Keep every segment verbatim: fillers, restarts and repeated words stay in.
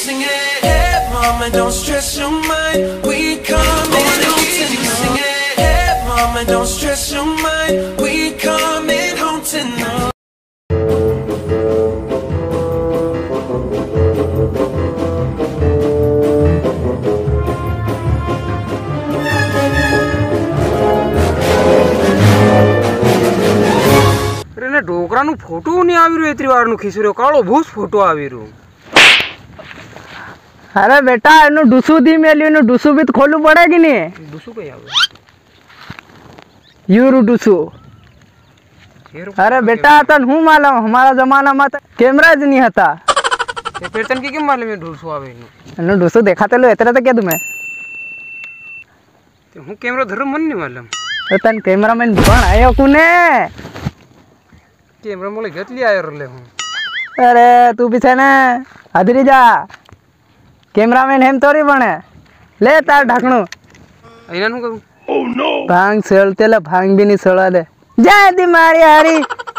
singing. Hey mama, don't stress your mind. We coming home tonight. Hey mama, don't stress your mind. We coming home tonight. डोकरा नु photo नहीं आवी रो एतरी वार नु खीसरो काळो भूस photo आवी रो। अरे बेटा एनु डुसु दी मेली नु डुसु भी तो खोलू पड़ेगी नहीं। डुसु कई आवे यूरो डुसु। अरे बेटा तन हूं मालूम हमारा जमाना में तो कैमरा ज नहीं था। ते फिर तन की के मालूम है डुसु आवे नु। एनु डुसु देखा ते लो एतरा तो क्या तुम्हें ते हूं कैमरा धरम मन नहीं मालूम। तो तन कैमरामैन बन आयो कुने कैमरा मोले गतली आयो रले हूं। अरे तू भी छे ना हदरी जा कैमरामैन हेम तोरी बने ले तार ढकणो आइना नु करू। ओह नो भांग सेलते ले भांग भी नहीं सड़ा दे जा दी मारी हारी।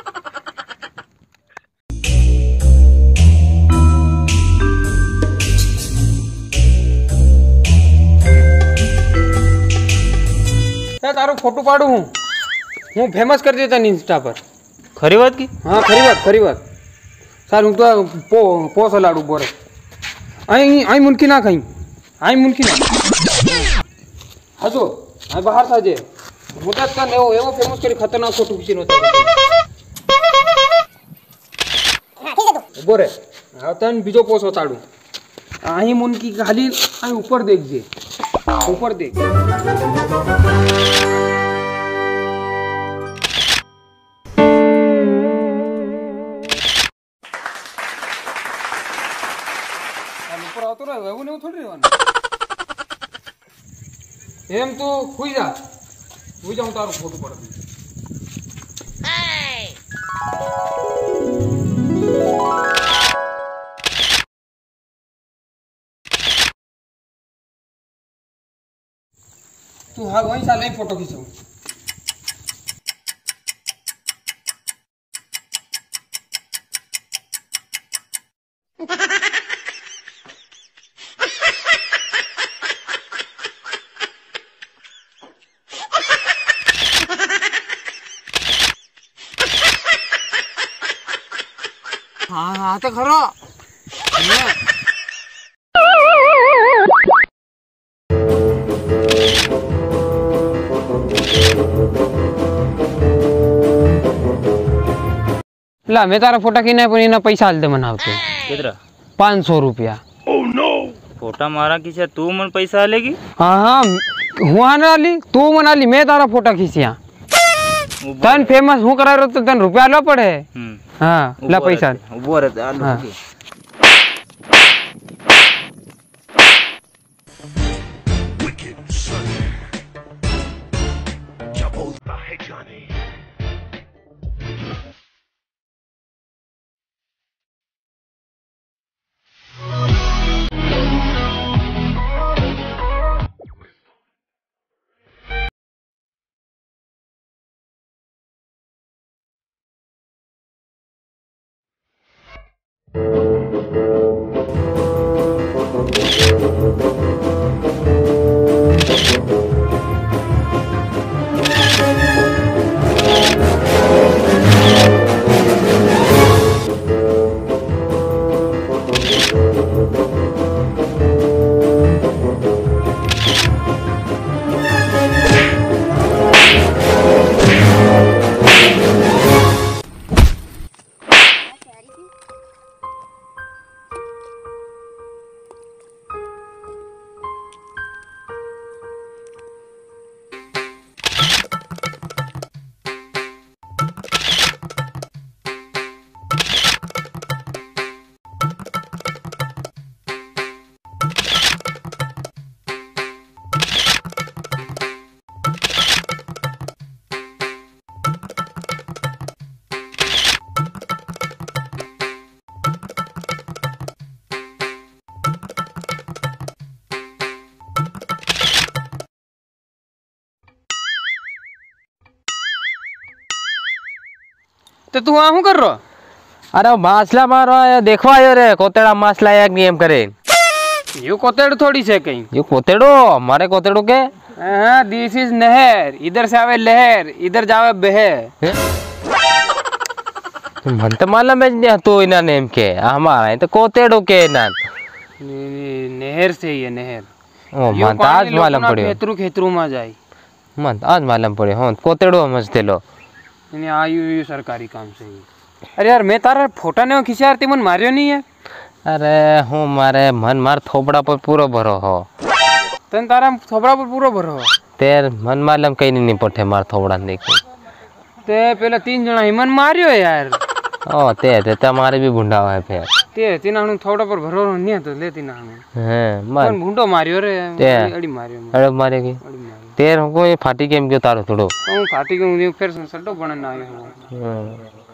ए तारो फोटो पाडू हूं हूं फेमस कर देता इंस्टा पर। खरी बात की? हाँ खरी बात खरी बात सर हूँ तो पो पोस लाडू बोरे आई आई मुनकी ना खाई आई मुनकी ना हाँ तो आई बाहर था जे मुदत का ने वो एवं फेमस करी खतरनाक फोटो खींचनो था बोरे हाँ तन बीजो पोस होताड़ू आई मुनकी खाली आई ऊपर देख जे ऊपर देख तो रहा है वो नहीं थोड़ी रहना एम तो हुई जा हुई जाऊं तारो फोटो पड़ दी तू हाँ वहीं साल ही फोटो खींचो हाँ हाँ तो खरो ला मैं तारा फोटा की नहीं पनी ना पैसा हाल दे मनाव तो कितना पाँच सौ रुपया। ओह नो फोटा मारा खींचा तू मन पैसा लेगी। हाँ हाँ हुआ ना ली तू मना ली मैं तारा फोटा खींचिया तन फेमस हूँ करा रो तो तन रुपया लो पड़े। हाँ ला पैसा वो रहते आलू हाँ। तो तू वहाँ कर रो? अरे मासला मारो देखो आयो रे कोतेड़ा मासला एक नियम करे। यो कोतेड़ो थोड़ी से कहीं। ये कोतेड़ो हमारे कोतेड़ो के हाँ दिस इज नहर, इधर से आवे लहर, इधर जावे बह। मन तो मालूम है तो इना नेम के हमारा है तो कोतेड़ो के ना नहर से ये नहर। ओ मन तो आज मालूम पड़े खेतरू खेतरू में जाए। मन आज मालूम पड़े हो कोतेड़ो समझते लो इन्हें आयु यू सरकारी काम से ही। अरे यार मैं तारा फोटा ने खींचा यार, मन मारियो नहीं है। अरे हूँ मारे मन मार थोपड़ा पर पूरा भरो हो तन तारा थोपड़ा पर पूरा भरो हो तेर मन मालूम कहीं नहीं पठे मार थोपड़ा देखे ते पहले तीन जना ही मन मारियो यार। ओ ते ते तुम्हारे भी भुंडा है फिर ते तीनाणु थोड़ा पर भरो नहीं तो ले तीनाणु हैं मन कौन भुंडो मारियो रे ते अड़ी मारियो अरे मारेगी अड़ी मारियो तेर हमको ये फाटी केम क्यों तारो थोड़ो હું ફાટી ગયું फिर सड्डो बनना आयो हूँ। हाँ।